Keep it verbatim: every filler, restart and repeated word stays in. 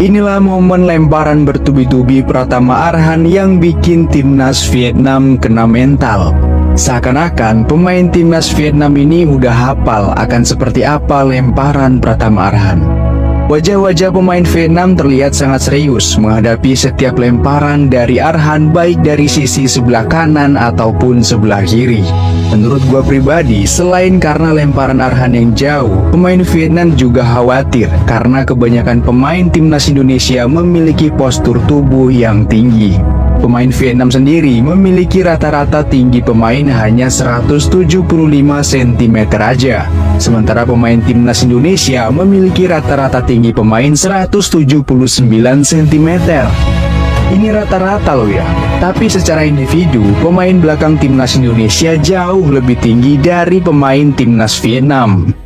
Inilah momen lemparan bertubi-tubi Pratama Arhan yang bikin timnas Vietnam kena mental. Seakan-akan pemain timnas Vietnam ini udah hafal akan seperti apa lemparan Pratama Arhan. Wajah-wajah pemain Vietnam terlihat sangat serius menghadapi setiap lemparan dari Arhan, baik dari sisi sebelah kanan ataupun sebelah kiri. Menurut gua pribadi, selain karena lemparan Arhan yang jauh, pemain Vietnam juga khawatir karena kebanyakan pemain timnas Indonesia memiliki postur tubuh yang tinggi. Pemain Vietnam sendiri memiliki rata-rata tinggi pemain hanya seratus tujuh puluh lima sentimeter aja. Sementara pemain timnas Indonesia memiliki rata-rata tinggi pemain seratus tujuh puluh sembilan sentimeter. Ini rata-rata loh ya. Tapi secara individu, pemain belakang timnas Indonesia jauh lebih tinggi dari pemain timnas Vietnam.